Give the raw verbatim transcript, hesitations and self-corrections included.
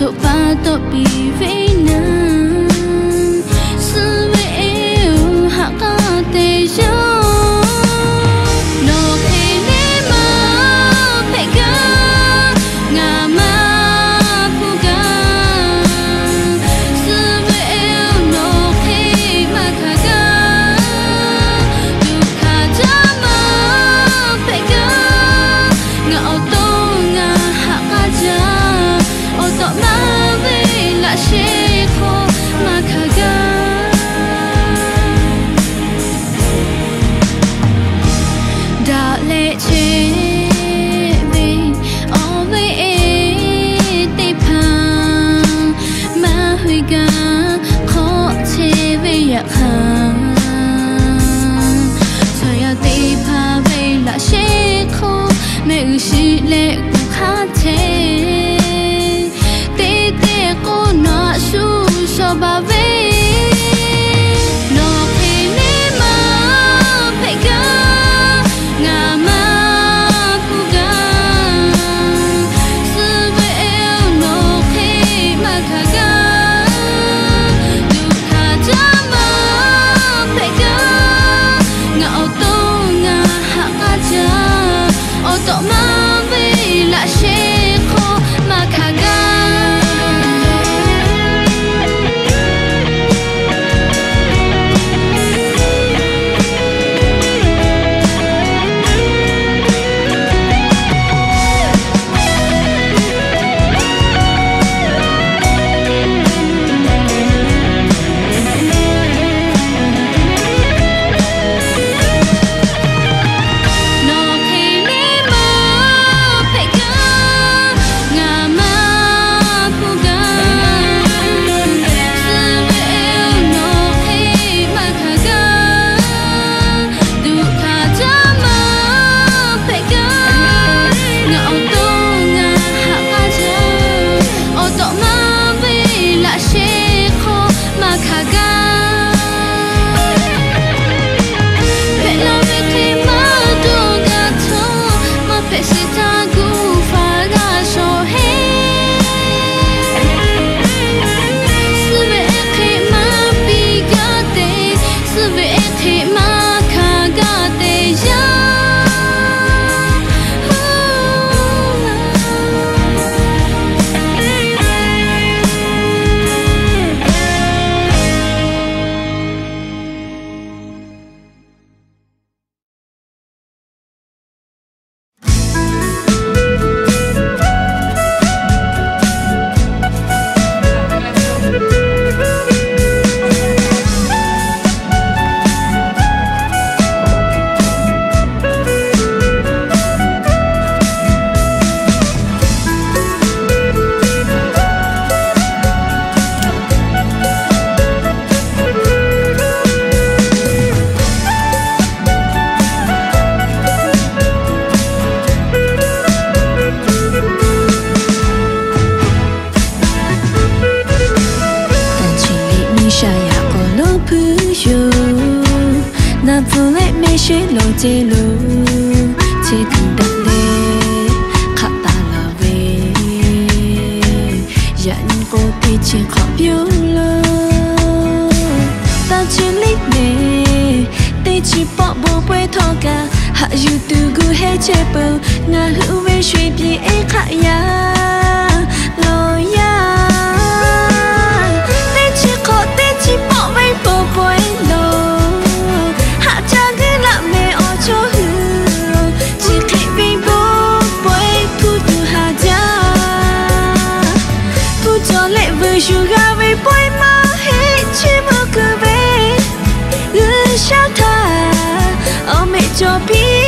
to pa to pi ve na su ve eu ha ka te yo no ke ne ma pe ga nga ma pu ga su ve eu no ke ma ka ga du ka ja ma pe ga nga o to nga ha ka ja o to ma ve la she kho ma ka ga da le che ve o ve e te pa ma hui ga kho che ve ya kha so ya te pa ve la she kho me u shi le ku kha che te te ko na su so ba ve no ke ne ma pe ga nga ma pu ga su ve eu no ke ma ka ga du ka ja ma pe ga nga o to nga ha ka ja o to ma ve la she kho ma ka ga no ke ne ma pe ga nga ma pu ga su ve eu no ke ma ka ga du ka ja ma pe ga nga o to nga ha ka ja o to ma ve la she kho ma ka ga pe la ve ke ma do ga to ma pe se ta gu fa ga so he su ve ke ma pi ga te su ve ke ma ka ga te ya na pule me she lo je lo che kan da le kha ta la ve yan ko ti che kha pyo lo ta chi li ne te chi po bo pwe tho ka ha yu tu gu he che po nga hu we shwe pi e kha ya lo ya te chi ko te chi po we po pwe lo sugar với bôi má hết chỉ mơ cơ về ư sao thà ở mẹ cho biết